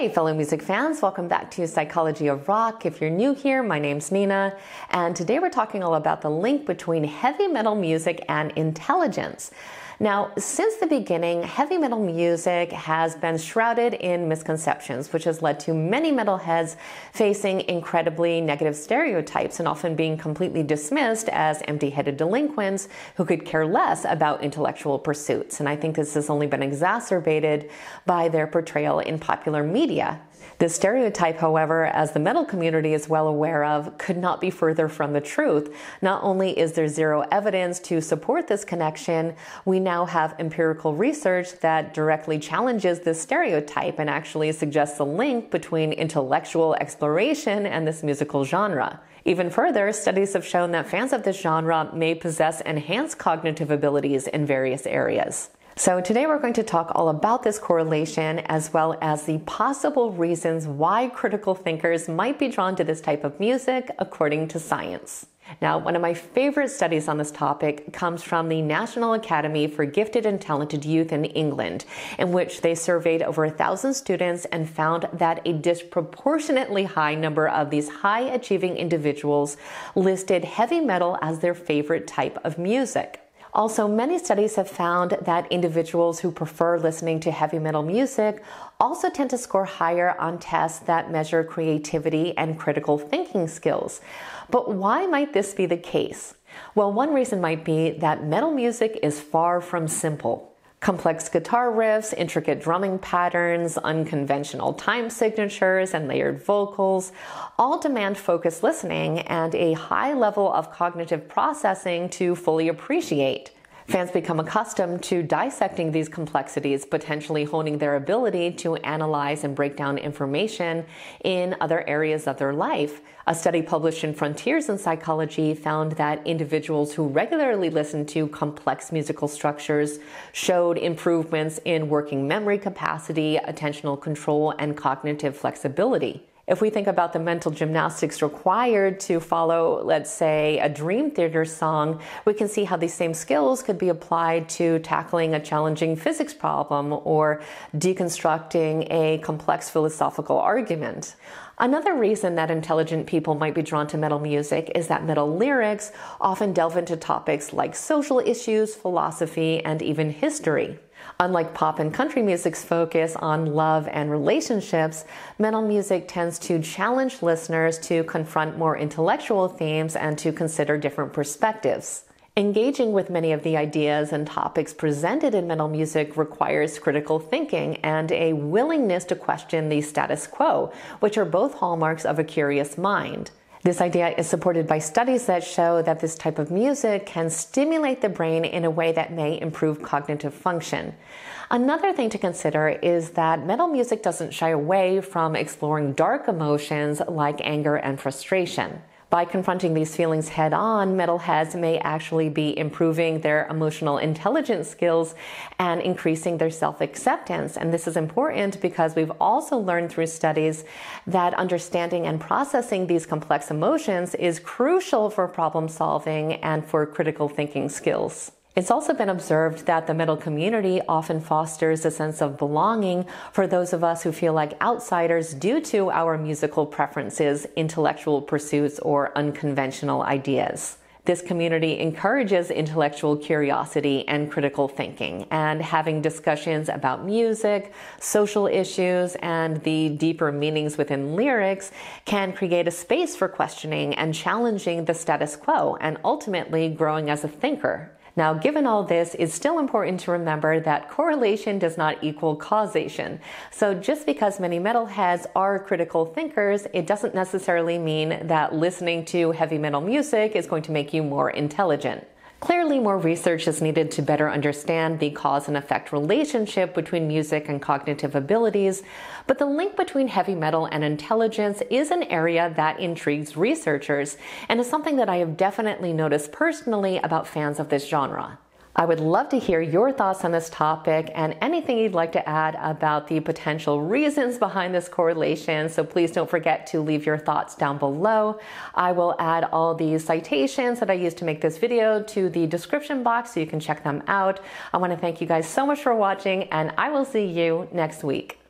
Hey fellow music fans, welcome back to Psychology of Rock. If you're new here, my name's Nina, and today we're talking all about the link between heavy metal music and intelligence. Now, since the beginning, heavy metal music has been shrouded in misconceptions, which has led to many metalheads facing incredibly negative stereotypes and often being completely dismissed as empty-headed delinquents who could care less about intellectual pursuits. And I think this has only been exacerbated by their portrayal in popular media. This stereotype, however, as the metal community is well aware of, could not be further from the truth. Not only is there zero evidence to support this connection, we now have empirical research that directly challenges this stereotype and actually suggests a link between intellectual exploration and this musical genre. Even further, studies have shown that fans of this genre may possess enhanced cognitive abilities in various areas. So today we're going to talk all about this correlation as well as the possible reasons why critical thinkers might be drawn to this type of music according to science. Now, one of my favorite studies on this topic comes from the National Academy for Gifted and Talented Youth in England, in which they surveyed over 1,000 students and found that a disproportionately high number of these high-achieving individuals listed heavy metal as their favorite type of music. Also, many studies have found that individuals who prefer listening to heavy metal music also tend to score higher on tests that measure creativity and critical thinking skills. But why might this be the case? Well, one reason might be that metal music is far from simple. Complex guitar riffs, intricate drumming patterns, unconventional time signatures, and layered vocals all demand focused listening and a high level of cognitive processing to fully appreciate. Fans become accustomed to dissecting these complexities, potentially honing their ability to analyze and break down information in other areas of their life. A study published in Frontiers in Psychology found that individuals who regularly listened to complex musical structures showed improvements in working memory capacity, attentional control, and cognitive flexibility. If we think about the mental gymnastics required to follow, let's say, a Dream Theater song, we can see how these same skills could be applied to tackling a challenging physics problem or deconstructing a complex philosophical argument. Another reason that intelligent people might be drawn to metal music is that metal lyrics often delve into topics like social issues, philosophy, and even history. Unlike pop and country music's focus on love and relationships, metal music tends to challenge listeners to confront more intellectual themes and to consider different perspectives. Engaging with many of the ideas and topics presented in metal music requires critical thinking and a willingness to question the status quo, which are both hallmarks of a curious mind. This idea is supported by studies that show that this type of music can stimulate the brain in a way that may improve cognitive function. Another thing to consider is that metal music doesn't shy away from exploring dark emotions like anger and frustration. By confronting these feelings head-on, metalheads may actually be improving their emotional intelligence skills and increasing their self-acceptance. And this is important because we've also learned through studies that understanding and processing these complex emotions is crucial for problem solving and for critical thinking skills. It's also been observed that the metal community often fosters a sense of belonging for those of us who feel like outsiders due to our musical preferences, intellectual pursuits, or unconventional ideas. This community encourages intellectual curiosity and critical thinking, and having discussions about music, social issues, and the deeper meanings within lyrics can create a space for questioning and challenging the status quo, and ultimately growing as a thinker. Now, given all this, it's still important to remember that correlation does not equal causation. So just because many metalheads are critical thinkers, it doesn't necessarily mean that listening to heavy metal music is going to make you more intelligent. Clearly, more research is needed to better understand the cause and effect relationship between music and cognitive abilities, but the link between heavy metal and intelligence is an area that intrigues researchers and is something that I have definitely noticed personally about fans of this genre. I would love to hear your thoughts on this topic and anything you'd like to add about the potential reasons behind this correlation, so please don't forget to leave your thoughts down below. I will add all the citations that I used to make this video to the description box so you can check them out. I want to thank you guys so much for watching, and I will see you next week.